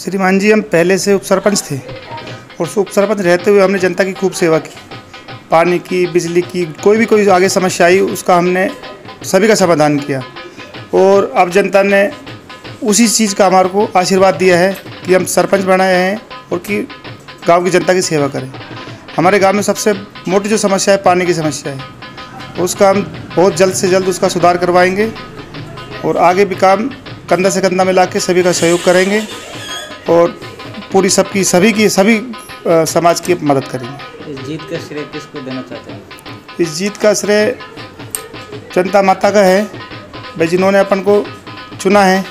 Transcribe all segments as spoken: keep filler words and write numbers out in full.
श्रीमान जी, हम पहले से उप सरपंच थे और उप सरपंच रहते हुए हमने जनता की खूब सेवा की, पानी की, बिजली की, कोई भी कोई आगे समस्या आई उसका हमने सभी का समाधान किया। और अब जनता ने उसी चीज़ का हमारे को आशीर्वाद दिया है कि हम सरपंच बनाए हैं और कि गांव की जनता की सेवा करें। हमारे गांव में सबसे मोटी जो समस्या है पानी की समस्या है, उसका हम बहुत जल्द से जल्द उसका सुधार करवाएंगे और आगे भी काम कंधा से कंधा मिला के सभी का सहयोग करेंगे और पूरी सबकी सभी की सभी आ, समाज की मदद करेंगे। इस जीत का श्रेय किसको देना चाहते हैं? इस जीत का श्रेय जनता माता का है भाई, जिन्होंने अपन को चुना है।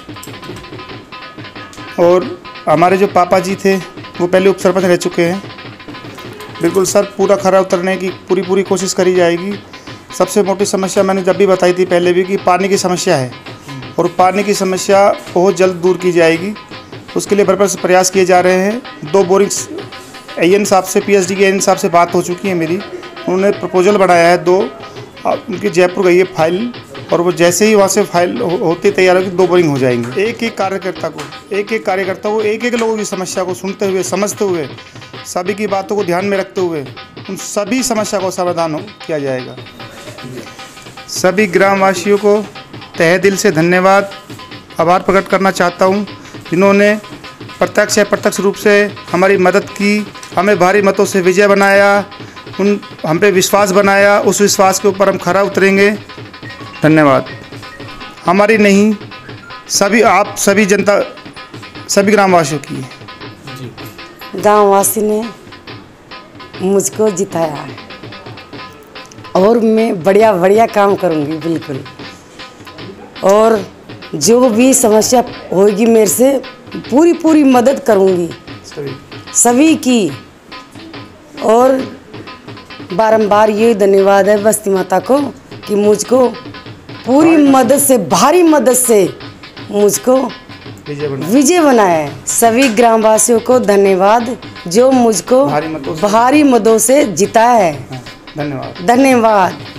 और हमारे जो पापा जी थे वो पहले उप सरपंच रह चुके हैं। बिल्कुल सर, पूरा खरा उतरने की पूरी पूरी कोशिश करी जाएगी। सबसे मोटी समस्या मैंने जब भी बताई थी पहले भी कि पानी की समस्या है और पानी की समस्या बहुत जल्द दूर की जाएगी। उसके लिए भरपूर प्रयास किए जा रहे हैं। दो बोरिंग्स एन साहब से, पीएचडी के एन साहब से बात हो चुकी है मेरी, उन्होंने प्रपोजल बनाया है दो, उनकी जयपुर गई है फाइल और वो जैसे ही वहाँ से फाइल हो, होती तैयार होगी दो बोरिंग हो जाएंगे। एक एक कार्यकर्ता को एक एक कार्यकर्ता को एक एक लोगों की समस्या को सुनते हुए, समझते हुए, सभी की बातों को ध्यान में रखते हुए उन सभी समस्या को समाधान किया जाएगा। सभी ग्रामवासियों को तहे दिल से धन्यवाद, आभार प्रकट करना चाहता हूँ, जिन्होंने प्रत्यक्ष या प्रत्यक्ष रूप से हमारी मदद की, हमें भारी मतों से विजय बनाया, उन हम पे विश्वास बनाया। उस विश्वास के ऊपर हम खरा उतरेंगे। धन्यवाद। हमारी नहीं, सभी आप सभी जनता, सभी ग्रामवासियों की। गांववासी ने मुझको जिताया है और मैं बढ़िया बढ़िया काम करूंगी बिल्कुल। और जो भी समस्या होगी मेरे से पूरी पूरी मदद करूंगी सभी की। और बारंबार ये धन्यवाद है बस्ती माता को कि मुझको पूरी मदद से, भारी मदद से मुझको विजय बनाया है। सभी ग्रामवासियों को धन्यवाद जो मुझको भारी मतों से जिताया है। धन्यवाद। धन्यवाद।